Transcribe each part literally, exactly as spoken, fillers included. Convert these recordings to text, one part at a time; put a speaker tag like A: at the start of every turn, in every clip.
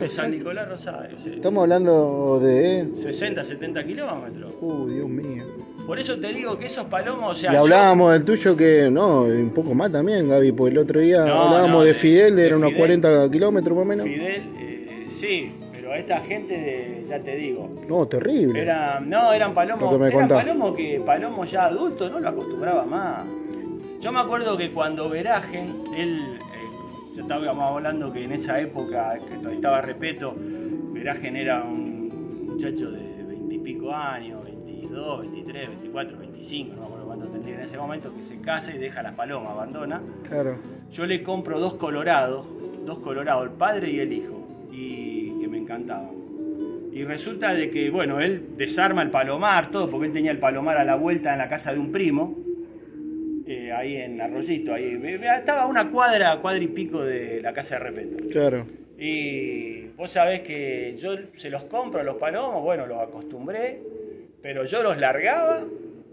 A: de San Nicolás Rosario. Sí.
B: Estamos hablando de...
A: sesenta, setenta kilómetros.
B: Uh, Dios mío.
A: Por eso te digo que esos palomos, o sea...
B: Y hablábamos
A: yo...
B: del tuyo que, no, un poco más también, Gaby, porque el otro día
A: no,
B: hablábamos
A: no,
B: de,
A: de
B: Fidel,
A: de
B: eran unos
A: Fidel,
B: cuarenta kilómetros más o menos.
A: Fidel, eh, sí, pero a esta gente, de, ya te digo...
B: No, terrible.
A: Era, no, eran palomos,
B: Lo que me
A: eran
B: contás.
A: palomos que palomos ya adultos no lo acostumbraba más. Yo me acuerdo que cuando Veragen, él, eh, yo estábamos hablando que en esa época, que todavía estaba Repeto, Veragen era un muchacho de veintipico años, veintidós, veintitrés, veinticuatro, veinticinco, no me acuerdo cuánto tendría en ese momento, que se casa y deja las palomas, abandona.
B: Claro.
A: Yo le compro dos colorados, dos colorados, el padre y el hijo, y que me encantaban. Y resulta de que, bueno, él desarma el palomar, todo, porque él tenía el palomar a la vuelta en la casa de un primo, eh, ahí en Arroyito, ahí estaba a una cuadra, cuadra y pico de la casa de Repeto.
B: Claro.
A: Y vos sabés que yo se los compro, los palomos, bueno, los acostumbré, pero yo los largaba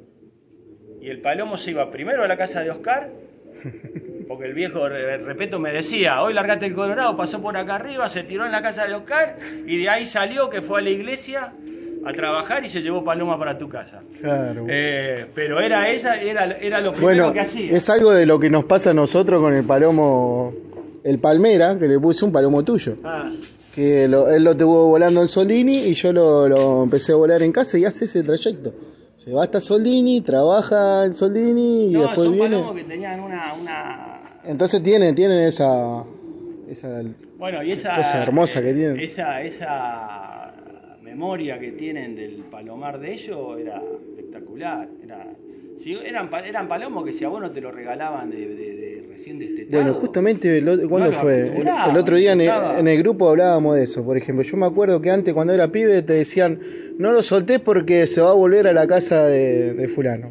A: y el palomo se iba primero a la casa de Oscar, porque el viejo Repeto me decía, hoy largate el Colorado, pasó por acá arriba, se tiró en la casa de Oscar y de ahí salió, que fue a la iglesia a trabajar y se llevó paloma para tu casa.
B: Claro.
A: Eh, pero era esa, era, era lo primero
B: Bueno,
A: que hacía.
B: es algo de lo que nos pasa a nosotros con el palomo, el Palmera, que le puse un palomo tuyo.
A: Ah.
B: Que lo, él lo tuvo volando en Soldini y yo lo, lo empecé a volar en casa y hace ese trayecto. Se va hasta Soldini, trabaja en Soldini y
A: no,
B: después
A: son
B: viene.
A: palomos que tenían una, una...
B: Entonces tienen, tienen esa, esa,
A: bueno, y esa
B: cosa hermosa
A: eh,
B: que tienen.
A: Esa, esa memoria que tienen del palomar de ellos era espectacular. Era, si eran, eran palomos que si a vos no te lo regalaban de, de, de recién destetado.
B: Bueno, justamente, el, ¿cuándo
A: no
B: fue? El, el otro día en el, en el grupo hablábamos de eso. Por ejemplo, yo me acuerdo que antes cuando era pibe te decían, no lo soltés porque se va a volver a la casa de, de fulano.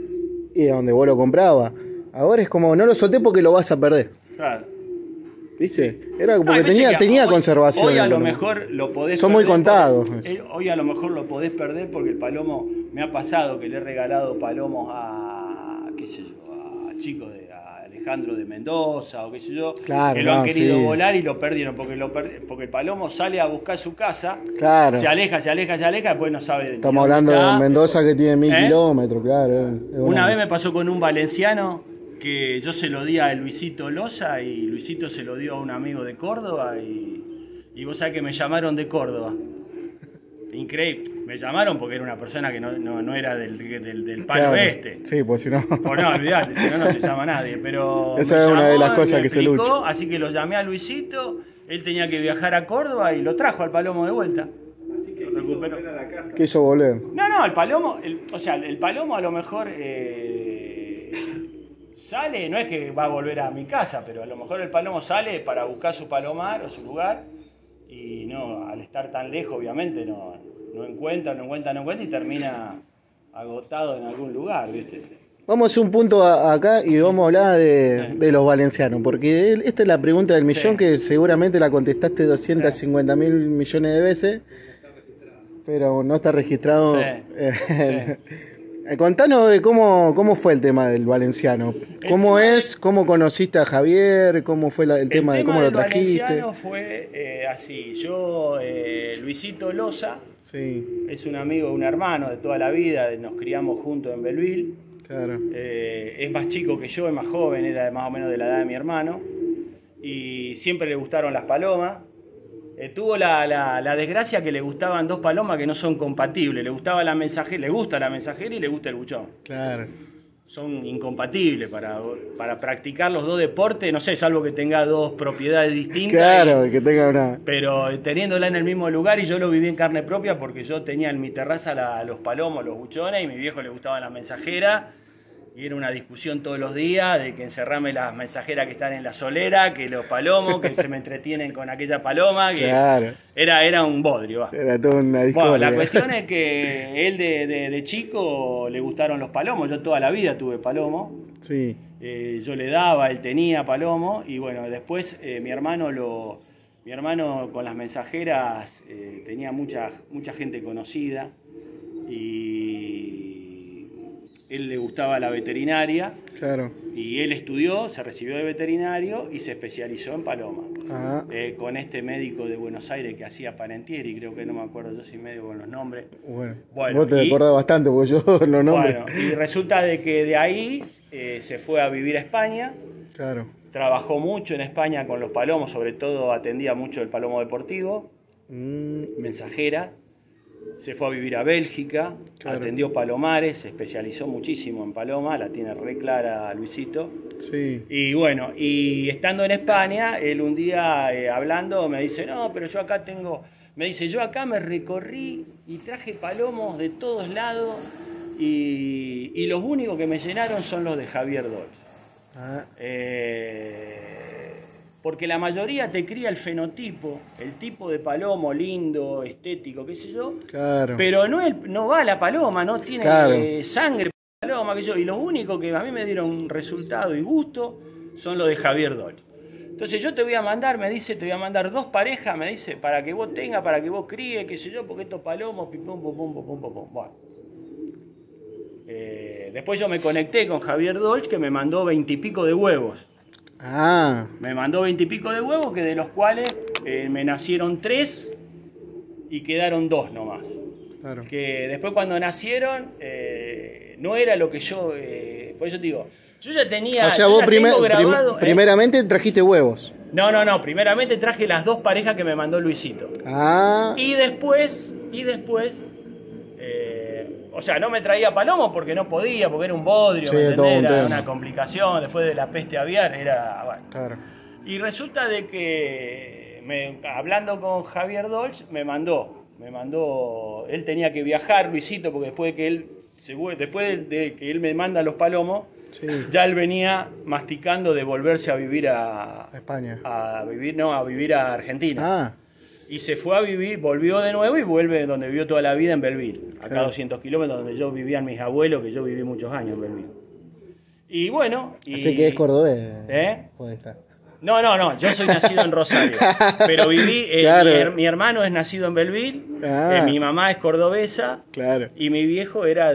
B: Y a donde vos lo comprabas. Ahora es como, no lo solté porque lo vas a perder.
A: Claro.
B: ¿Viste? Era porque
A: no,
B: tenía,
A: que
B: tenía
A: hoy,
B: conservación.
A: Hoy a lo mejor lo podés
B: Son muy contados.
A: Porque, hoy a lo mejor lo podés perder porque el palomo, me ha pasado que le he regalado palomos a, qué sé yo, a chicos de a Alejandro de Mendoza o qué sé yo,
B: claro,
A: que lo
B: no,
A: han querido
B: sí.
A: volar y lo perdieron porque, lo per, porque el palomo sale a buscar su casa,
B: claro.
A: se aleja, se aleja, se aleja, después no sabe de
B: Estamos hablando
A: está.
B: de Mendoza que tiene mil
A: ¿Eh?
B: kilómetros, claro.
A: Una, una vez me pasó con un valenciano que yo se lo di a Luisito Loza y Luisito se lo dio a un amigo de Córdoba y, y vos sabés que me llamaron de Córdoba. Increíble. Me llamaron porque era una persona que no, no, no era del, del, del palo
B: claro.
A: este.
B: Sí, pues si no...
A: Pues no, olvidate, si no, no te llama nadie. Pero
B: esa es una de las cosas que se lucha.
A: Así que lo llamé a Luisito, él tenía que viajar a Córdoba y lo trajo al palomo de vuelta.
C: Así que quiso volver a la casa.
B: Quiso volver.
A: No, no, el palomo, el, o sea, el palomo a lo mejor... Eh, sale, no es que va a volver a mi casa, pero a lo mejor el palomo sale para buscar su palomar o su lugar y no, al estar tan lejos obviamente no, no encuentra, no encuentra, no encuentra y termina agotado en algún lugar, ¿viste?
B: Vamos a hacer un punto a, acá y vamos a hablar de, de los valencianos, porque esta es la pregunta del millón, sí, que seguramente la contestaste doscientos cincuenta mil sí. millones de veces, pero no está registrado. Sí. Eh, sí. Contanos de cómo, cómo fue el tema del valenciano. ¿Cómo el es? ¿Cómo conociste a Javier? ¿Cómo fue la, el, el tema, tema de cómo lo trajiste? El
A: valenciano fue eh, así. Yo, eh, Luisito Loza, sí. es un amigo, un hermano de toda la vida. Nos criamos juntos en Belleville.
B: Claro.
A: Eh, es más chico que yo, es más joven, era más o menos de la edad de mi hermano. Y siempre le gustaron las palomas. Eh, tuvo la, la, la desgracia que le gustaban dos palomas que no son compatibles. Le gustaba la mensajera, le gusta la mensajera y le gusta el buchón.
B: Claro.
A: Son incompatibles para, para practicar los dos deportes, no sé, salvo que tenga dos propiedades distintas.
B: Claro,
A: y,
B: que tenga una...
A: Pero teniéndola en el mismo lugar, y yo lo viví en carne propia porque yo tenía en mi terraza la, los palomos, los buchones, y a mi viejo le gustaban las mensajeras. Y era una discusión todos los días de que encerrame las mensajeras que están en la solera, que los palomos, que se me entretienen con aquella paloma. Que
B: claro.
A: Era, era un bodrio. Va.
B: Era toda una discordia.
A: Bueno, la cuestión es que él de, de, de chico le gustaron los palomos. Yo toda la vida tuve palomo.
B: Sí.
A: Eh, yo le daba, él tenía palomo. Y bueno, después eh, mi hermano lo... Mi hermano con las mensajeras eh, tenía mucha, mucha gente conocida. Y... él le gustaba la veterinaria.
B: Claro.
A: Y él estudió, se recibió de veterinario y se especializó en paloma.
B: Ah.
A: Eh, con este médico de Buenos Aires que hacía Parentieri, creo que no me acuerdo, yo soy medio con los nombres.
B: Bueno,
A: bueno
B: vos te
A: y,
B: acordás bastante porque yo los nombres.
A: Bueno, y resulta de que de ahí eh, se fue a vivir a España.
B: Claro.
A: Trabajó mucho en España con los palomos, sobre todo atendía mucho el palomo deportivo,
B: mm.
A: mensajera. Se fue a vivir a Bélgica, claro. Atendió palomares, se especializó muchísimo en paloma, la tiene re clara Luisito.
B: Sí.
A: Y bueno, y estando en España, él un día eh, hablando me dice, no, pero yo acá tengo, me dice, yo acá me recorrí y traje palomos de todos lados y, y los únicos que me llenaron son los de Javier Dolce. Ah. Eh, porque la mayoría te cría el fenotipo, el tipo de palomo lindo, estético, qué sé yo.
B: Claro.
A: Pero no, el, no va la paloma, no tiene
B: claro.
A: eh, sangre paloma, qué sé yo. Y los únicos que a mí me dieron resultado y gusto son los de Javier Dolce. Entonces yo te voy a mandar, me dice, te voy a mandar dos parejas, me dice, para que vos tengas, para que vos críes, qué sé yo, porque estos palomos, pim, pum, pum, pum, pum, pum, pum. Bueno. Eh, después yo me conecté con Javier Dolce, que me mandó veintipico de huevos.
B: Ah.
A: Me mandó veintipico de huevos, que de los cuales eh, me nacieron tres y quedaron dos nomás.
B: Claro.
A: Que después cuando nacieron eh, no era lo que yo... Eh, por eso te digo, yo ya tenía...
B: O sea, vos primer,
A: grabado,
B: prim, primeramente eh, trajiste huevos.
A: No, no, no. Primeramente traje las dos parejas que me mandó Luisito.
B: Ah.
A: Y después, y después... Eh, o sea, no me traía palomos porque no podía, porque era un bodrio,
B: sí,
A: ¿me entendés? Era
B: tema.
A: una complicación, después de la peste aviar, era... Bueno.
B: Claro.
A: Y resulta de que, me, hablando con Javier Dolce, me mandó, me mandó, él tenía que viajar, Luisito, porque después de que él, después de que él me manda los palomos, sí. Ya él venía masticando de volverse a vivir a,
B: a España.
A: A vivir, no, a vivir a Argentina.
B: Ah.
A: Y se fue a vivir, volvió de nuevo y vuelve donde vivió toda la vida, en Belville. Acá claro. doscientos kilómetros, donde yo vivían mis abuelos, que yo viví muchos años en Belville. Y bueno... Y,
B: así que es cordobés.
A: ¿Eh?
B: Puede estar.
A: No, no, no, yo soy nacido en Rosario, pero viví, eh,
B: claro.
A: mi, mi hermano es nacido en Belville, ah. eh, mi mamá es cordobesa,
B: claro.
A: Y mi viejo era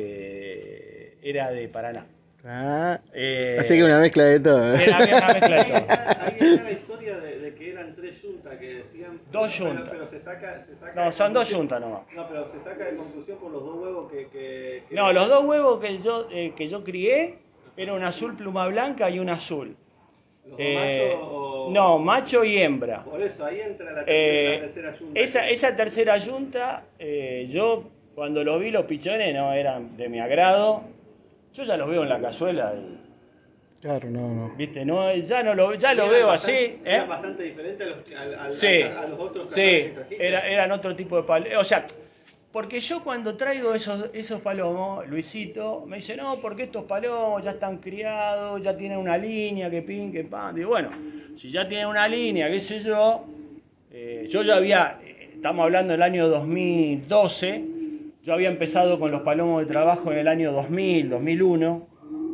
A: de, era de Paraná.
B: Ah, eh, así que una mezcla de todo.
A: Era una mezcla de todo.
C: Ahí está la historia de, de que eran tres yuntas que decían...
A: Dos yuntas.
C: Pero, pero se saca, se saca
A: no, son dos yuntas nomás.
C: No, pero se saca de conclusión por los dos huevos que... que, que
A: no, los dos huevos que yo, eh, que yo crié, era un azul pluma blanca y un azul.
C: ¿Los
A: eh,
C: machos o...?
A: No, macho y hembra.
C: Por eso, ahí entra la tercera,
A: eh,
C: la tercera yunta.
A: Esa, esa tercera yunta, eh, yo cuando lo vi, los pichones no eran de mi agrado. Yo ya los veo en la cazuela y...
B: Claro, no, no.
A: Viste, no, ya no lo, ya lo veo
C: bastante,
A: así. ¿eh?
C: Era bastante diferente a los, a, a,
A: sí,
C: a, a los otros
A: sí,
C: que trajiste.
A: Era, eran otro tipo de palomos. O sea, porque yo cuando traigo esos, esos palomos, Luisito me dice, no, porque estos palomos ya están criados, ya tienen una línea, que pin, que pan. Digo, bueno, si ya tienen una línea, qué sé yo, eh, yo ya había, estamos hablando del año dos mil doce, yo había empezado con los palomos de trabajo en el año dos mil, dos mil uno.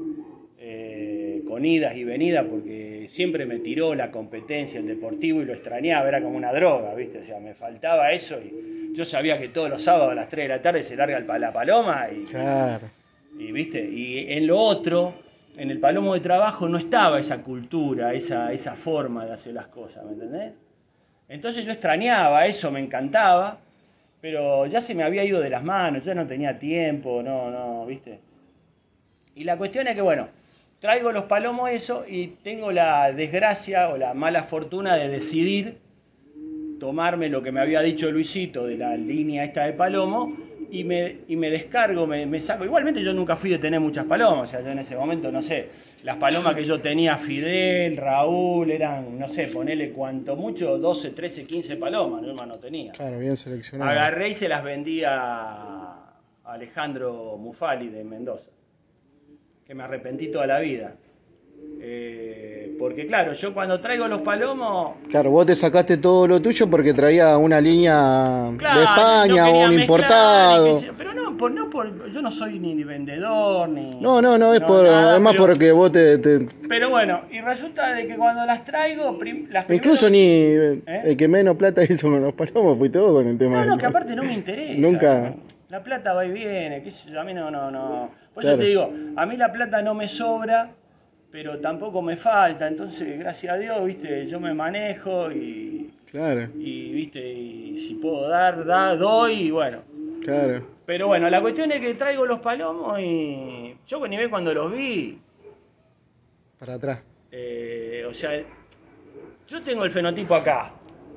A: Con idas y venidas, porque siempre me tiró la competencia, el deportivo, y lo extrañaba, era como una droga, ¿viste? O sea, me faltaba eso y yo sabía que todos los sábados a las tres de la tarde se larga el, la paloma y,
B: claro.
A: y, ¿viste? Y en lo otro, en el palomo de trabajo no estaba esa cultura, esa, esa forma de hacer las cosas, ¿me entendés? Entonces yo extrañaba eso, me encantaba, pero ya se me había ido de las manos, ya no tenía tiempo, no, no, ¿viste? Y la cuestión es que, bueno, traigo los palomos eso y tengo la desgracia o la mala fortuna de decidir tomarme lo que me había dicho Luisito de la línea esta de palomo y me, y me descargo, me, me saco. Igualmente yo nunca fui de tener muchas palomas, o sea, yo en ese momento, no sé, las palomas que yo tenía, Fidel, Raúl, eran, no sé, ponele cuanto mucho, doce, trece, quince palomas, no, no tenía.
B: Claro, bien seleccionado.
A: Agarré y se las vendí a Alejandro Mufali de Mendoza, que me arrepentí toda la vida. Eh, porque claro, yo cuando traigo los palomos...
B: Claro, vos te sacaste todo lo tuyo porque traía una línea
A: claro,
B: de España
A: no
B: o un importado.
A: Sea, pero no, por, no por, yo no soy ni vendedor, ni...
B: No, no, no, es,
A: no,
B: por,
A: nada,
B: es más
A: pero,
B: porque vos te, te...
A: Pero bueno, y resulta de que cuando las traigo... Prim, las
B: Incluso ni
A: ¿eh?
B: el que menos plata hizo con los palomos fuiste vos con el tema.
A: No,
B: de...
A: no, que aparte no me interesa.
B: Nunca...
A: La plata va y viene, qué sé yo, a mí no, no, no... Por
B: Claro.
A: eso te digo, a mí la plata no me sobra, pero tampoco me falta. Entonces, gracias a Dios, viste, yo me manejo y,
B: Claro,
A: y viste, y si puedo dar, da, doy, y bueno.
B: claro.
A: Pero bueno, la cuestión es que traigo los palomos y yo con nivel cuando los vi,
B: Para atrás.
A: eh, o sea, yo tengo el fenotipo acá.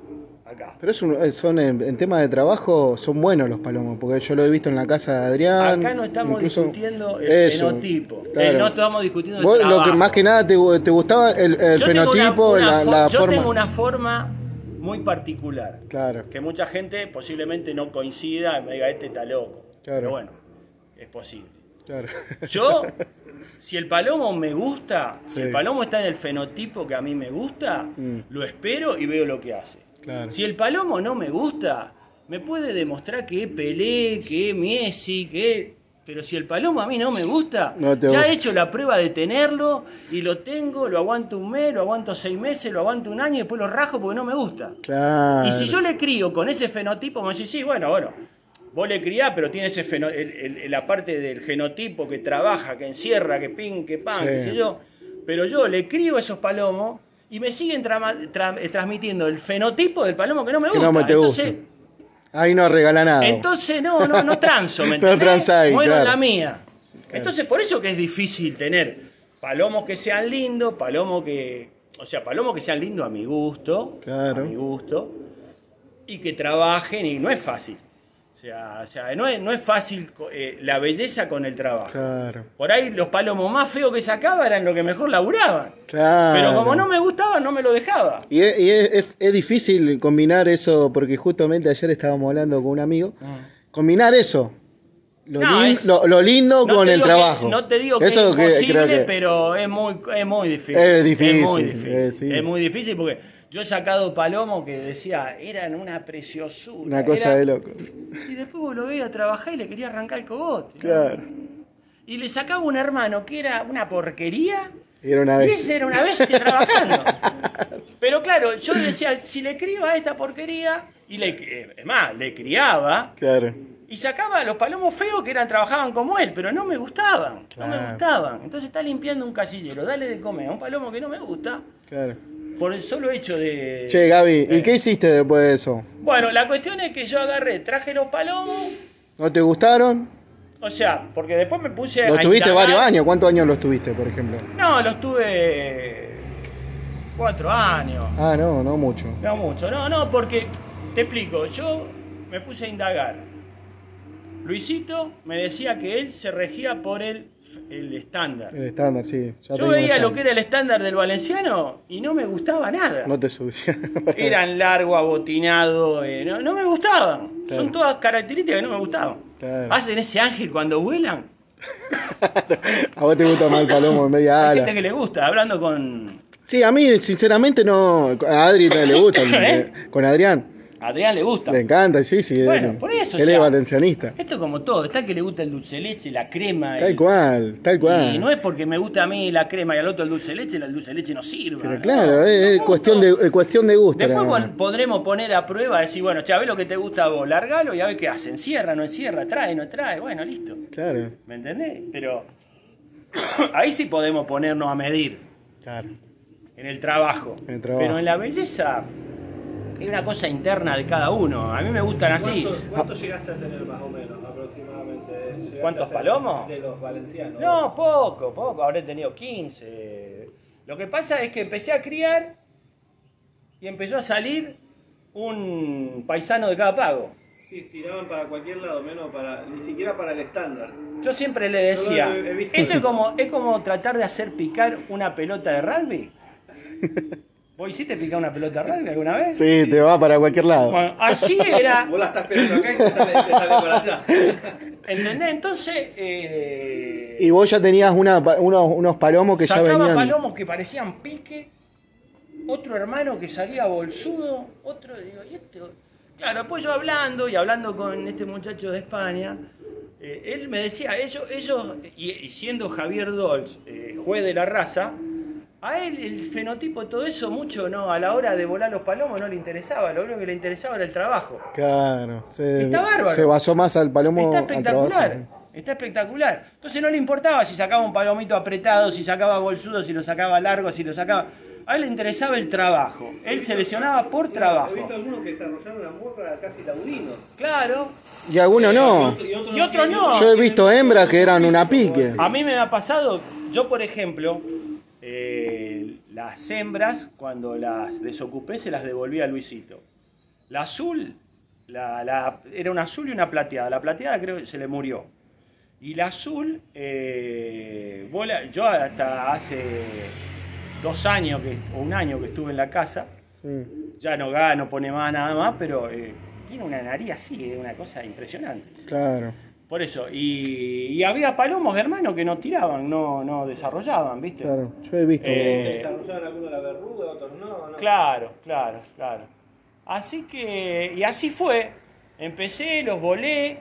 A: Acá.
B: Pero es un- son en, en tema de trabajo son buenos los palomos, porque yo lo he visto en la casa de Adrián.
A: Acá no estamos
B: incluso-
A: discutiendo el
B: Eso,
A: fenotipo. Eh,
B: claro.
A: no estamos discutiendo el
B: Vos,
A: trabajo.
B: lo que más que nada te, te gustaba el, el
A: Yo tengo
B: fenotipo,
A: una- una
B: la,
A: fo-
B: la
A: yo
B: forma.
A: tengo una forma muy particular.
B: Claro,
A: Que mucha gente posiblemente no coincida y me diga, este está loco.
B: Claro.
A: Pero bueno, es posible.
B: claro.
A: Yo, si el palomo me gusta, si
B: Sí.
A: el palomo está en el fenotipo que a mí me gusta,
B: Mm.
A: lo espero y veo lo que hace.
B: Claro.
A: Si el palomo no me gusta, me puede demostrar que es Pelé, que es Messi, que es... Pero si el palomo a mí no me gusta,
B: No te
A: ya
B: gusta.
A: he hecho la prueba de tenerlo y lo tengo, lo aguanto un mes, lo aguanto seis meses, lo aguanto un año y después lo rajo porque no me gusta.
B: Claro.
A: Y si yo le crío con ese fenotipo, me decís, sí, bueno, bueno, vos le criás, pero tiene ese feno- el- el- la parte del genotipo que trabaja, que encierra, que pin, que pan,
B: Sí.
A: qué sé yo. Pero yo le crío esos palomos y me siguen trama- tra- eh, transmitiendo el fenotipo del palomo que no me
B: Que
A: gusta.
B: no me te
A: entonces,
B: gusta. Ahí no regala nada.
A: entonces no, no, no transo, ¿me
B: No
A: entendés?
B: transáis,
A: Muero en
B: claro.
A: la mía. Entonces, por eso que es difícil tener palomos que sean lindos, palomos que... O sea, palomos que sean lindos a mi gusto,
B: Claro.
A: a mi gusto, y que trabajen, y no es fácil. O sea, o sea no, es, no es fácil eh, la belleza con el trabajo.
B: Claro.
A: Por ahí los palomos más feos que sacaba eran los que mejor laburaban.
B: Claro.
A: Pero como no me gustaban, no me lo dejaba.
B: Y, es, y es- es- es difícil combinar eso, porque justamente ayer estábamos hablando con un amigo. Combinar eso. Lo,
A: No,
B: lin-
A: es-
B: lo, lo lindo
A: No
B: con
A: te
B: el
A: digo que-
B: trabajo.
A: no te digo que
B: Eso
A: es
B: que-
A: imposible,
B: creo que-
A: pero es muy, es muy difícil.
B: Es difícil,
A: Es muy difícil.
B: eh, sí.
A: Es muy difícil porque yo he sacado palomos que decía, eran una preciosura.
B: Una cosa
A: era-
B: de loco.
A: Y después vos lo veías trabajar y le quería arrancar el cogote. ¿no?
B: Claro.
A: Y le sacaba un hermano que era una porquería.
B: Era una
A: Y
B: vez.
A: ese era una bestia trabajando. Pero claro, yo decía, si le crío a esta porquería, y le, eh, es más, le criaba,
B: Claro.
A: y sacaba a los palomos feos que eran, trabajaban como él, pero no me gustaban, no me
B: Claro.
A: gustaban. Entonces está limpiando un casillero, dale de comer a un palomo que no me gusta,
B: Claro.
A: por el solo hecho de...
B: Che, Gaby, ¿y
A: Eh.
B: qué hiciste después de eso?
A: Bueno, la cuestión es que yo agarré, traje los palomos,
B: ¿No te gustaron?
A: o sea, porque después me puse
B: Los
A: a
B: tuviste
A: indagar.
B: varios años. ¿Cuántos años los tuviste, por ejemplo?
A: No, los tuve cuatro años.
B: Ah, no, no mucho.
A: No mucho, no, no, porque, te explico, yo me puse a indagar. Luisito me decía que él se regía por el, el estándar.
B: El estándar, sí. Ya
A: Yo
B: tengo
A: veía
B: estándar.
A: lo que era el estándar del valenciano y no me gustaba nada.
B: No te subías.
A: Eran largo, abotinado, eh, no, no me gustaban.
B: Claro.
A: Son todas características que no me gustaban.
B: Claro.
A: Hacen ese ángel cuando vuelan.
B: A vos te gusta más el palomo en media
A: Hay
B: ala.
A: gente que le gusta, hablando con
B: Sí, a mí sinceramente no. A Adri también le gusta.
A: ¿Eh?
B: Con Adrián.
A: Adrián le gusta.
B: Le encanta, sí, sí.
A: Bueno,
B: él,
A: por eso,
B: Él
A: o sea,
B: es valencianista.
A: Esto es como todo, está el que le gusta el dulce de leche, la crema.
B: Tal
A: el-
B: cual, tal cual.
A: Y no es porque me gusta a mí la crema y al otro el dulce de leche, el dulce de leche no sirve.
B: Pero
A: ¿no?
B: claro, es, es
A: Son
B: cuestión de,
A: gustos.
B: es cuestión de gusto.
A: Después
B: nada
A: pon-
B: más.
A: podremos poner a prueba, decir, bueno, che, a ver lo que te gusta a vos, largalo y a ver qué hace. Encierra, no encierra, trae, no trae, bueno, listo.
B: Claro,
A: ¿Me entendés? Pero ahí sí podemos ponernos a medir
B: claro.
A: en el trabajo.
B: En el trabajo.
A: Pero en la belleza es una cosa interna de cada uno. A mí me gustan así.
C: ¿Cuántos cuánto llegaste a tener más o menos aproximadamente? ¿Llegaste
A: ¿Cuántos
C: a tener
A: palomos?
C: De los valencianos.
A: No, poco, poco, habré tenido quince. Lo que pasa es que empecé a criar y empezó a salir un paisano de cada pago.
C: Sí, tiraban para cualquier lado, menos para, ni siquiera para el estándar.
A: Yo siempre le decía,
C: Yo lo he- he visto.
A: esto es como, es como tratar de hacer picar una pelota de rugby. ¿Vos hiciste picar una pelota de rugby alguna vez?
B: Sí, te va para cualquier lado.
A: Bueno, así era.
C: Vos la estás pegando acá y te sale, te sale para allá.
A: ¿Entendés? Entonces, eh,
B: Y vos ya tenías una, unos, unos palomos que ya
A: sacaba
B: venían.
A: palomos que parecían pique, otro hermano que salía bolsudo, otro, digo, ¿y esto? Claro, después yo hablando y hablando con este muchacho de España, eh, él me decía, ellos, ellos y, y siendo Javier Dolz, eh, juez de la raza, a él el fenotipo, todo eso, mucho no, a la hora de volar los palomos no le interesaba, lo único que le interesaba era el trabajo.
B: Claro, se,
A: Está bárbaro.
B: se basó más al palomo.
A: Está
B: al
A: espectacular.
B: trabajo.
A: está espectacular. Entonces no le importaba si sacaba un palomito apretado, si sacaba bolsudo, si lo sacaba largo, si lo sacaba... A él le interesaba el trabajo. Él seleccionaba por trabajo.
C: He visto algunos que desarrollaron la morra casi taurino.
A: Claro.
B: Y algunos no.
A: Y otros no.
B: Yo he visto hembras que eran una pique.
A: A mí me ha pasado, yo por ejemplo, eh, las hembras, cuando las desocupé, se las devolví a Luisito. La azul, la, la, era una azul y una plateada. La plateada creo que se le murió. Y la azul, eh, bola, yo hasta hace dos años que, o un año que estuve en la casa, sí. Ya no gana, no pone más nada más, pero eh, tiene una nariz así, es una cosa impresionante.
B: Claro.
A: Por eso, y, y había palomos, hermano, que no tiraban, no, no desarrollaban, ¿viste?
B: Claro, yo he visto.
C: Eh, desarrollaban algunos la verruga, otros no, no.
A: Claro, claro, claro. Así que, y así fue. Empecé, los volé.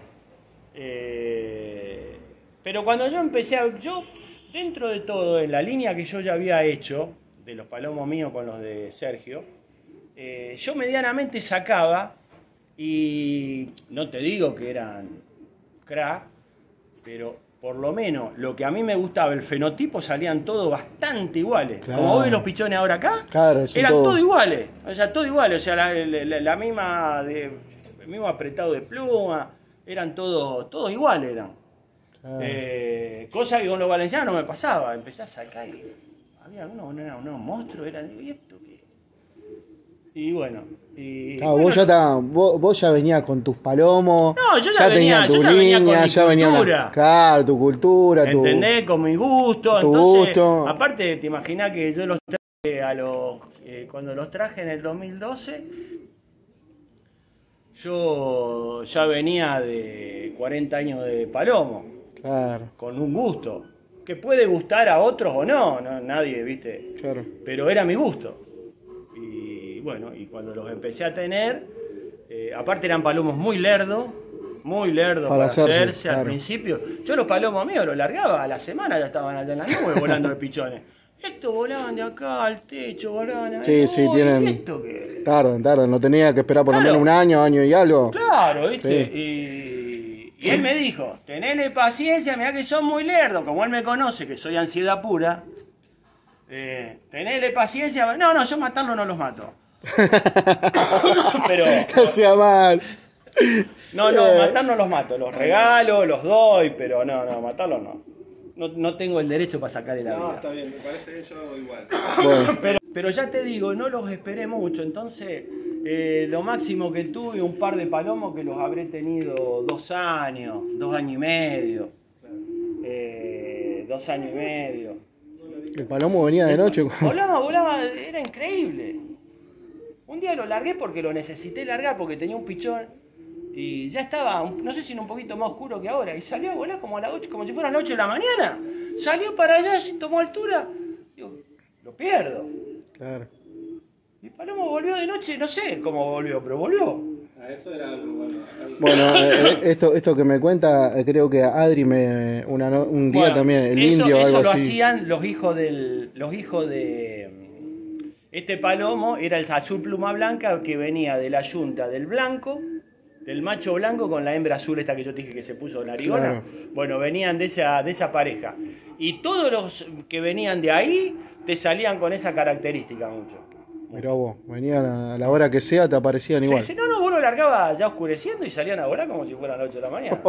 A: Eh, pero cuando yo empecé a... Yo, dentro de todo, en la línea que yo ya había hecho, de los palomos míos con los de Sergio, eh, yo medianamente sacaba, y no te digo que eran crack, pero por lo menos lo que a mí me gustaba, el fenotipo, salían todos bastante iguales.
B: Claro.
A: Como vos ves los pichones ahora acá,
B: claro,
A: eran
B: todo...
A: todos iguales. O sea, todos iguales. O sea, la, la, la misma, de, el mismo apretado de pluma, eran todos, todos iguales eran. Claro. Eh, cosa que con los valencianos no me pasaba. Empecé a sacar y había unos uno, uno monstruos, eran, ¿y esto qué? Y bueno, y,
B: claro,
A: bueno,
B: vos, ya ta, vos, vos ya venías con tus palomos.
A: No, yo ya,
B: ya
A: venía,
B: tu
A: yo ya
B: línea,
A: venía con mi
B: ya
A: cultura.
B: Venía, claro, tu cultura. Tu,
A: ¿entendés? Con mi gusto.
B: Tu
A: Entonces,
B: gusto.
A: Aparte, te imaginás que yo los traje a los. Eh, cuando los traje en el dos mil doce, yo ya venía de cuarenta años de palomo.
B: Claro.
A: Con un gusto. Que puede gustar a otros o no, no nadie, ¿viste?
B: Claro.
A: Pero era mi gusto. Y bueno, y cuando los empecé a tener, eh, aparte eran palomos muy lerdos, muy lerdos para, para hacerse, hacerse claro. Al principio. Yo los palomos míos los largaba, a la semana ya estaban allá en la nube volando de pichones. Estos volaban de acá al techo, volaban.
B: Sí, sí,
A: oh,
B: tienen.
A: ¿esto qué?
B: Tardan, tardan, no tenía que esperar por lo
A: claro.
B: menos un año, año y algo.
A: Claro, ¿viste?
B: Sí.
A: Y, y él me dijo, tenele paciencia, mirá que son muy lerdos, como él me conoce, que soy ansiedad pura. Eh, tenele paciencia. No, no, yo matarlo no los mato. Pero
B: que sea mal.
A: No, no, matarlos los mato, los regalo, los doy, pero no, no, matarlos no. No, no tengo el derecho para sacarle la vida.
C: No, está bien, me parece bien, yo hago igual.
B: Bueno.
A: Pero, pero ya te digo, no los esperé mucho, entonces eh, lo máximo que tuve, un par de palomos que los habré tenido dos años, dos años y medio, eh, dos años y medio.
B: El palomo venía de noche.
A: Volaba, volaba, era increíble. Un día lo largué porque lo necesité largar, porque tenía un pichón y ya estaba, no sé si un poquito más oscuro que ahora, y salió a volar como a las ocho, como si fueran las ocho de la mañana. Salió para allá, se tomó altura. Digo, lo pierdo.
B: Claro.
A: Y el palomo volvió de noche, no sé cómo volvió, pero volvió.
C: Ah, eso era algo bueno. Algo...
B: Bueno, eh, esto, esto que me cuenta, eh, creo que Adri me una, un día
A: bueno,
B: también, el
A: eso,
B: indio o algo
A: eso lo
B: así.
A: hacían los hijos del, los hijos de este palomo, era el azul pluma blanca que venía de la yunta del blanco, del macho blanco con la hembra azul esta que yo te dije que se puso narigona. Claro. Bueno, venían de esa, de esa pareja. Y todos los que venían de ahí te salían con esa característica mucho.
B: Mirá vos, venían a la hora que sea, te aparecían igual.
A: Sí, sí, no, no, vos lo largabas ya oscureciendo y salían a volar como si fueran las ocho de la mañana.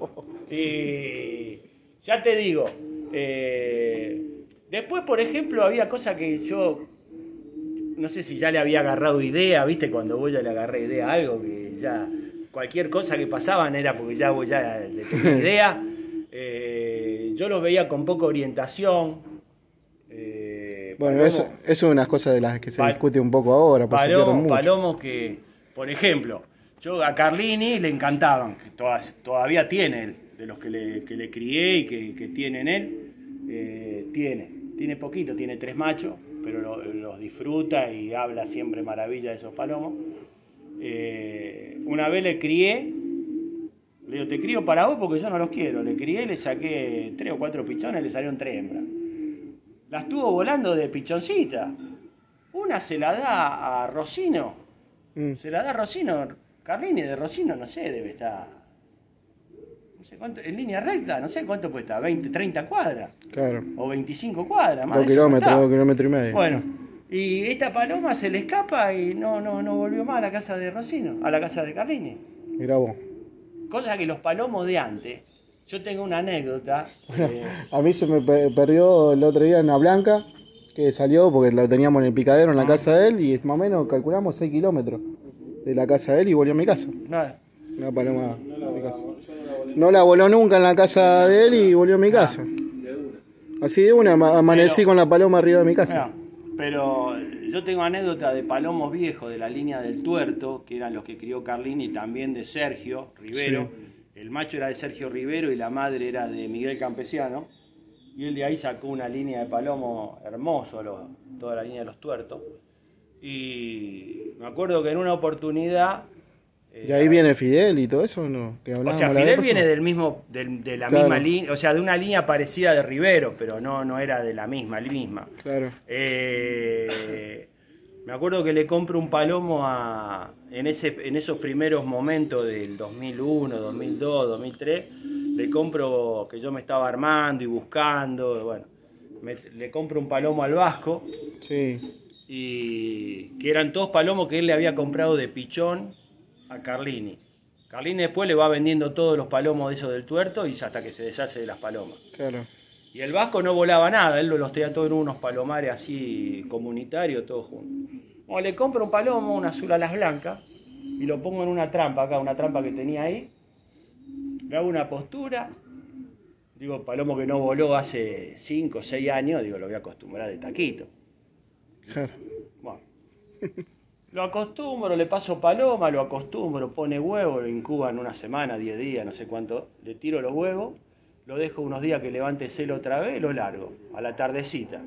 A: Y ya te digo, eh, después, por ejemplo, había cosas que yo, no sé si ya le había agarrado idea, ¿viste? Cuando vos ya le agarré idea a algo, que ya cualquier cosa que pasaban era porque ya vos ya le tenía idea. Eh, yo los veía con poca orientación. Eh,
B: bueno, eso, eso es una cosa de las que se discute un poco ahora.
A: Palomos, palomos que, por ejemplo, yo a Carlini le encantaban, que todas, todavía tiene él, de los que le, que le crié y que, que tienen él, eh, tiene, tiene poquito, tiene tres machos, pero lo, los disfruta y habla siempre maravilla de esos palomos. Eh, una vez le crié, le digo, te crío para vos porque yo no los quiero, le crié, le saqué tres o cuatro pichones, le salieron tres hembras. Las tuvo volando de pichoncita. Una se la da a Rocino. Mm. Se la da a Rocino. Carlini de Rocino, no sé, debe estar no sé cuánto, en línea recta, no sé cuánto puede estar, veinte, treinta cuadras.
B: Claro.
A: O veinticinco cuadras, más.
B: Dos kilómetros, dos kilómetros y medio.
A: Bueno, y esta paloma se le escapa y no, no, no volvió más a la casa de Rosino, a la casa de Carlini.
B: Mirá vos.
A: Cosa que los palomos de antes, yo tengo una anécdota. Eh,
B: A mí se me pe- perdió el otro día una blanca que salió porque lo teníamos en el picadero en la casa de él y más o menos calculamos seis kilómetros de la casa de él y volvió a mi casa.
A: nada.
B: Una paloma de mi casa. No la voló nunca en la casa de él y volvió a mi casa. Así de una, ama- amanecí
A: Pero-
B: con la paloma arriba de mi casa.
A: No, pero yo tengo anécdota de palomos viejos de la línea del Tuerto, que eran los que crió Carlini, y también de Sergio Rivero. El macho era de Sergio Rivero y la madre era de Miguel Campesiano. Y él de ahí sacó una línea de palomos hermoso, lo- toda la línea de los Tuertos. Y me acuerdo que en una oportunidad... eh,
B: Y ahí viene Fidel y todo eso, ¿no? Que
A: o
B: hablábamos
A: sea,
B: la vez
A: Fidel
B: pasada.
A: viene del mismo, del- de la
B: Claro.
A: misma línea, o sea, de una línea parecida de Rivero, pero no, no era de la misma, la misma.
B: Claro.
A: Eh, me acuerdo que le compro un palomo a, en, ese, en esos primeros momentos del dos mil uno, dos mil dos, dos mil tres, le compro, que yo me estaba armando y buscando, bueno, me- le compro un palomo al Vasco,
B: Sí.
A: y que eran todos palomos que él le había comprado de pichón a Carlini. Carlini después le va vendiendo todos los palomos de esos del Tuerto y hasta que se deshace de las palomas.
B: Claro.
A: Y el Vasco no volaba nada, él los tenía todos en unos palomares así comunitarios, todos juntos. Bueno, le compro un palomo, un azul alas blancas, y lo pongo en una trampa acá, una trampa que tenía ahí. Le hago una postura, digo, palomo que no voló hace cinco o seis años, digo, lo voy a acostumbrar de taquito.
B: Claro.
A: Bueno, lo acostumbro, le paso paloma, lo acostumbro, pone huevo, lo incuba en una semana, diez días, no sé cuánto, le tiro los huevos, lo dejo unos días que levante celo otra vez y lo largo, a la tardecita.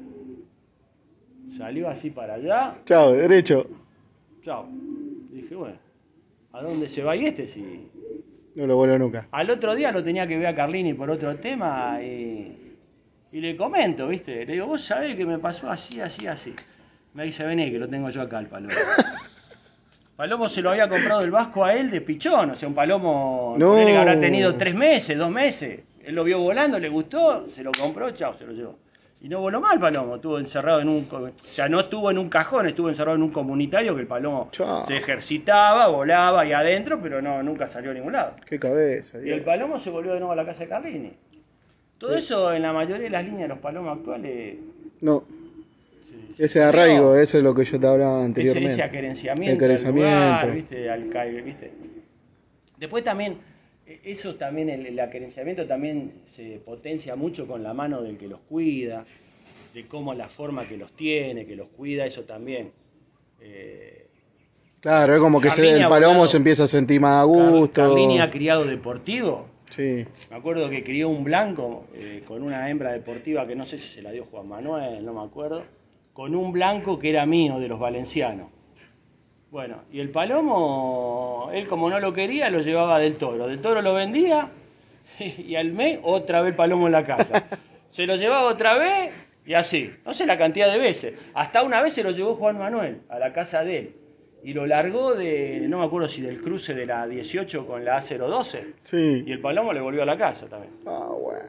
A: Salió así para allá,
B: Chao, derecho.
A: chao. Dije, bueno, ¿a dónde se va y este? Si...
B: No lo voló nunca.
A: Al otro día lo tenía que ver a Carlini por otro tema y, y le comento, ¿viste? Le digo, vos sabés que me pasó así, así, así. Me dice, vení, que lo tengo yo acá, el palomo. Palomo se lo había comprado el Vasco a él de pichón, o sea, un palomo
B: No.
A: ponele que habrá tenido tres meses, dos meses. Él lo vio volando, le gustó, se lo compró, chao, se lo llevó. Y no voló mal el palomo, estuvo encerrado en un... co- O sea, no estuvo en un cajón, estuvo encerrado en un comunitario que el palomo
B: Chao.
A: se ejercitaba, volaba ahí adentro, pero no, nunca salió a ningún lado.
B: Qué cabeza.
A: Y el palomo se volvió de nuevo a la casa de Carlini. Todo eso en la mayoría de las líneas de los palomos actuales...
B: No.
A: se- se
B: Ese arraigo,
A: perdió.
B: eso es lo que yo te hablaba
A: Ese,
B: anteriormente.
A: ese acerenciamiento,
B: El acerenciamiento.
A: al lugar, ¿viste? Al ca- ¿viste? Después también, eh, eso también, el, el acerenciamiento también se potencia mucho con la mano del que los cuida, de cómo la forma que los tiene, que los cuida, eso también. Eh,
B: Claro, es como que se-
A: Carlini
B: el
A: ha
B: palomo
A: volado.
B: se empieza a sentir más a
A: Car-
B: gusto.
A: Carlini ha criado deportivo.
B: Sí.
A: Me acuerdo que crió un blanco eh, con una hembra deportiva que no sé si se la dio Juan Manuel, no me acuerdo, con un blanco que era mío, de los valencianos. Bueno, y el palomo, él como no lo quería, lo llevaba del toro. Del toro lo vendía y al mes otra vez el palomo en la casa. Se lo llevaba otra vez y así. No sé la cantidad de veces. Hasta una vez se lo llevó Juan Manuel a la casa de él. Y lo largó de, no me acuerdo si del cruce de la dieciocho con la A cero doce.
B: Sí.
A: Y el palomo le volvió a la casa también.
B: Ah, bueno.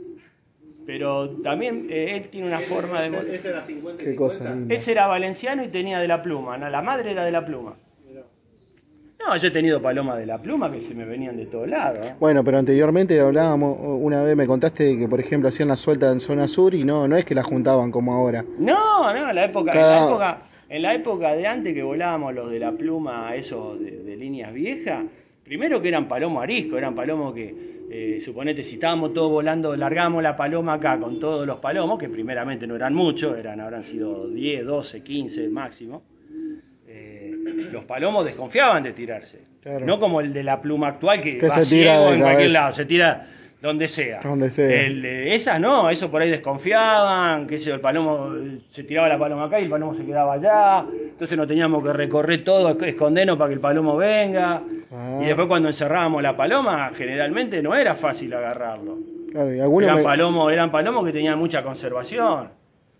A: Pero también eh, él tiene una forma de...
C: Ese, ese era cincuenta y
B: Qué cosa
C: cincuenta.
B: linda.
A: Ese era valenciano y tenía de la pluma, ¿no? La madre era de la pluma. No, yo he tenido palomas de la pluma que se me venían de todos lados. ¿eh?
B: Bueno, pero anteriormente hablábamos, una vez me contaste de que, por ejemplo, hacían la suelta en zona sur y no, no es que la juntaban como ahora.
A: No, no, en la época, en
B: Cada-
A: la época, en la época de antes que volábamos los de la pluma, esos de, de líneas viejas, primero que eran palomos arisco, eran palomos que, eh, suponete, si estábamos todos volando, largamos la paloma acá con todos los palomos, que primeramente no eran muchos, eran, habrán sido diez, doce, quince máximo. Eh, los palomos desconfiaban de tirarse.
B: Claro.
A: No como el de la pluma actual que,
B: Que
A: va
B: se tira
A: ciego
B: de
A: en cualquier
B: cabeza.
A: lado, se tira donde sea.
B: Donde sea.
A: El, eh, esas no, eso por ahí desconfiaban, que el palomo, eh, se tiraba la paloma acá y el palomo se quedaba allá, entonces no teníamos que recorrer todo, escondernos para que el palomo venga.
B: Ah.
A: Y después cuando encerrábamos la paloma, generalmente no era fácil agarrarlo.
B: Claro, y algunos
A: Eran
B: me-
A: palomos, eran palomos que tenían mucha conservación.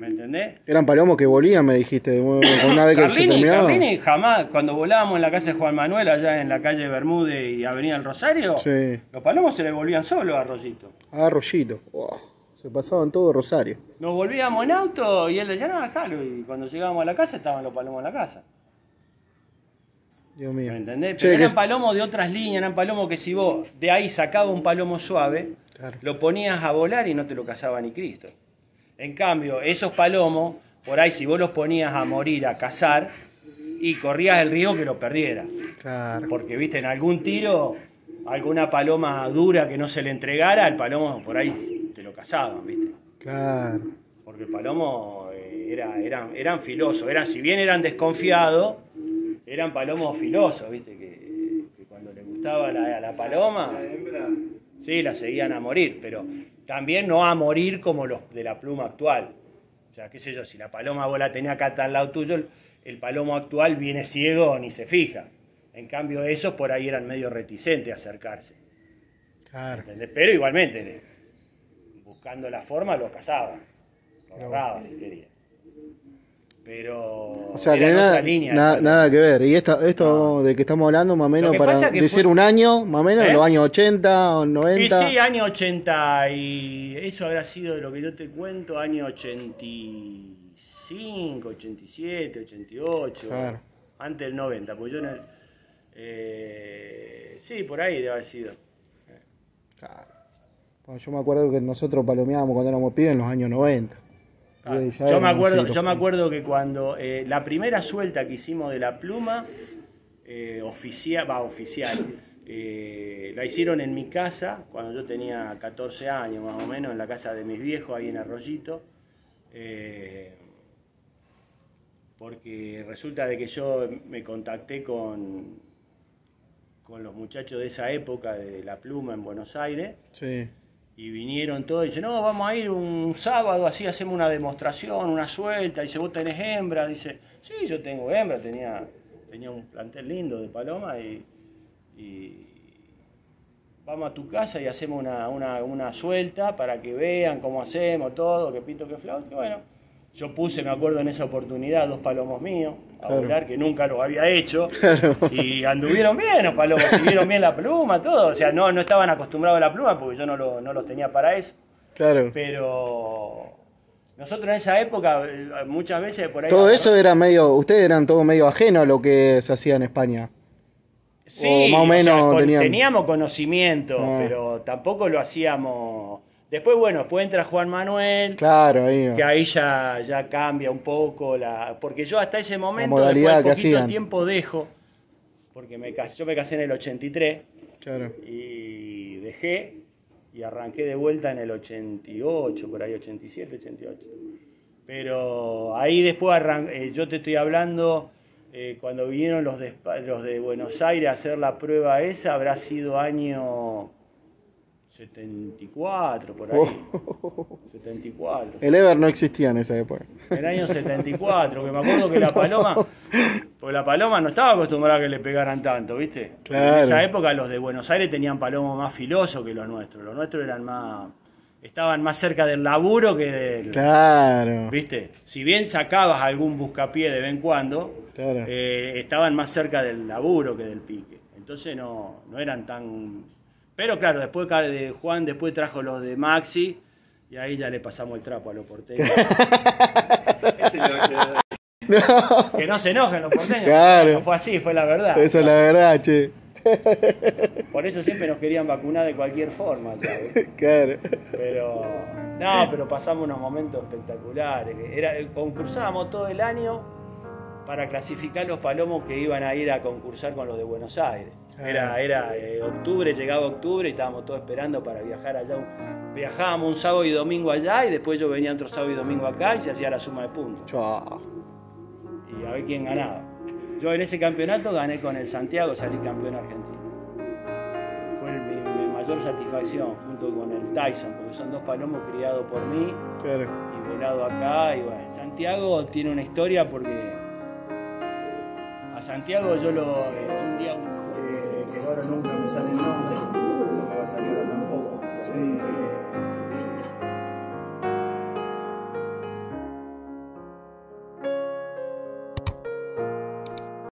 A: ¿Me entendés?
B: Eran palomos que volían, me dijiste, una vez que se
A: Carlini,
B: terminaba.
A: Carlini jamás, cuando volábamos en la casa de Juan Manuel, allá en la calle Bermúdez y Avenida El Rosario,
B: Sí.
A: los palomos se les volvían solos a Rollito.
B: Ah, Rollito. Wow. Se pasaban todo Rosario.
A: Nos volvíamos en auto y él decía, no, dejalo. Y cuando llegábamos a la casa, estaban los palomos en la casa.
B: Dios mío.
A: ¿Me entendés?
B: Che,
A: Pero eran
B: que-
A: palomos de otras líneas, eran palomos que si vos de ahí sacabas un palomo suave,
B: Claro.
A: lo ponías a volar y no te lo cazaba ni Cristo. En cambio, esos palomos, por ahí si vos los ponías a morir, a cazar, y corrías el riesgo que los perdieras.
B: Claro.
A: Porque, viste, en algún tiro, alguna paloma dura que no se le entregara, el palomo por ahí te lo cazaban, viste.
B: Claro.
A: Porque el palomo eh, era, eran, eran filosos, eran, si bien eran desconfiados, eran palomos filosos, viste, que, que cuando le gustaba la, a la paloma,
C: La hembra.
A: sí, la seguían a morir, pero también no a morir como los de la pluma actual. O sea, qué sé yo, si la paloma vos la tenías acá al lado tuyo, el, el palomo actual viene ciego ni se fija. En cambio, esos por ahí eran medio reticentes a acercarse.
B: Claro.
A: ¿Entendés? Pero igualmente, buscando la forma, lo cazaba. Lo agarraba si quería. Pero.
B: O sea,
A: era
B: que
A: en
B: nada,
A: otra línea,
B: nada,
A: ¿no?
B: nada que ver. Y esto, esto de que estamos hablando, más o menos,
A: que
B: para
A: pasa que
B: decir
A: fue-
B: un año, más o menos,
A: ¿Eh?
B: los años ochenta o
A: Y
B: noventa.
A: sí, año ochenta y eso habrá sido de lo que yo te cuento, año ochenta y cinco, ochenta y siete, ochenta y ocho,
B: Claro.
A: antes del noventa, pues yo en el, eh, sí, por ahí debe haber sido.
B: Claro. Bueno, yo me acuerdo que nosotros palomeábamos cuando éramos pibes en los años noventa.
A: Ah,
B: Y ya
A: yo me
B: eran
A: acuerdo,
B: así los-
A: yo me acuerdo que cuando eh, la primera suelta que hicimos de la pluma, eh, oficial, va oficial, eh, la hicieron en mi casa cuando yo tenía catorce años más o menos, en la casa de mis viejos ahí en Arroyito. Eh, porque resulta de que yo me contacté con, con los muchachos de esa época de la pluma en Buenos Aires.
B: Sí.
A: Y vinieron todos y dice, no, vamos a ir un sábado, así hacemos una demostración, una suelta. Dice, ¿vos tenés hembra? Dice, sí, yo tengo hembra, tenía, tenía un plantel lindo de paloma y, y vamos a tu casa y hacemos una, una, una suelta para que vean cómo hacemos todo, que pito, que flauta. Y bueno, yo puse, me acuerdo en esa oportunidad, dos palomos míos a
B: Claro.
A: volar, que nunca los había hecho.
B: Claro.
A: Y anduvieron bien los palomos, siguieron bien la pluma, todo. O sea, no, no estaban acostumbrados a la pluma porque yo no, lo, no los tenía para eso.
B: Claro.
A: Pero nosotros en esa época, eh, muchas veces por ahí...
B: Todo eso era medio, ustedes eran todo medio ajeno a lo que se hacía en España.
A: Sí,
B: o más o menos
A: sea, con-
B: tenían-
A: teníamos conocimiento,
B: Ah.
A: pero tampoco lo hacíamos... Después, bueno, después entra Juan Manuel,
B: Claro, ahí.
A: que ahí ya, ya cambia un poco la... Porque yo hasta ese momento,
B: modalidad
A: después de
B: que
A: poquito
B: hacían.
A: tiempo dejo, porque me casé, yo me casé en el ochenta y tres,
B: Claro.
A: y dejé y arranqué de vuelta en el ochenta y ocho, por ahí ochenta y siete, ochenta y ocho. Pero ahí después arran- eh, yo te estoy hablando eh, cuando vinieron los de, Espa- los de Buenos Aires a hacer la prueba esa, habrá sido año setenta y cuatro, por ahí. setenta y cuatro.
B: El Ever no existía en esa época.
A: En el año setenta y cuatro, que me acuerdo que la paloma, porque la paloma no estaba acostumbrada a que le pegaran tanto, ¿viste?
B: Claro.
A: En esa época los de Buenos Aires tenían palomos más filosos que los nuestros. Los nuestros eran más, estaban más cerca del laburo que del,
B: Claro.
A: ¿viste? Si bien sacabas algún buscapié de vez en cuando,
B: Claro.
A: eh, estaban más cerca del laburo que del pique. Entonces no, no eran tan... Pero claro, después ca- de Juan después trajo los de Maxi y ahí ya le pasamos el trapo a los porteños.
C: Ese lo que-
A: Que no se enojen los porteños.
B: Claro.
A: No fue así, fue la verdad.
B: Esa es la verdad, che.
A: Por eso siempre nos querían vacunar de cualquier forma. ¿sabes?
B: Claro.
A: Pero no, pero pasamos unos momentos espectaculares. Era, concursábamos todo el año para clasificar los palomos que iban a ir a concursar con los de Buenos Aires. Era, era eh, octubre, llegaba octubre y estábamos todos esperando para viajar allá. Viajábamos un sábado y domingo allá y después yo venía otro sábado y domingo acá y se hacía la suma de puntos.
B: Chao.
A: Y a ver quién ganaba. Yo en ese campeonato gané con el Santiago, salí campeón argentino. Fue el- mi, mi mayor satisfacción junto con el Tyson, porque son dos palomos criados por mí
B: Claro.
A: y volado acá. Y bueno, Santiago tiene una historia porque a Santiago yo lo, eh, un día, eh, que ahora nunca me sale el nombre,